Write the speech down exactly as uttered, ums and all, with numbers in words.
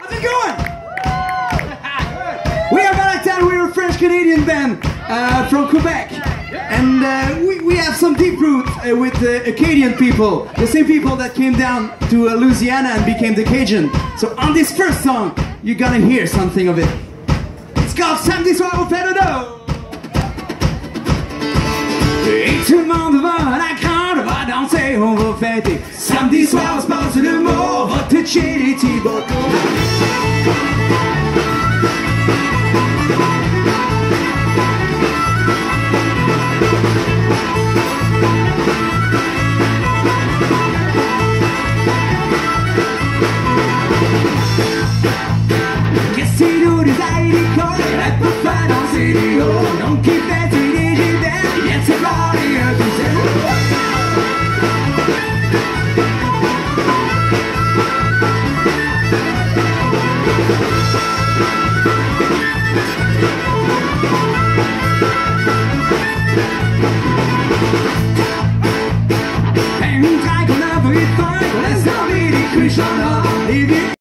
How's it going? We are bodh'aktan, we're a French-Canadian band uh, from Quebec. And uh, we, we have some deep roots uh, with the Acadian people. The same people that came down to uh, Louisiana and became the Cajun. So on this first song, you're gonna hear something of it. It's called Samedi soir au Pavilion. Et tout le monde va à la grande, on va danser, on va fêter. Samedi soir, on se passe le mot, on va toucher les petits bocaux. Qu'est-ce que nous des aïdicons, elle peut faire danser du haut. Donc qui fait des gibets, viens se parler un peu seul. Un train qu'on a pris faim, on laisse dormir les cruches en or.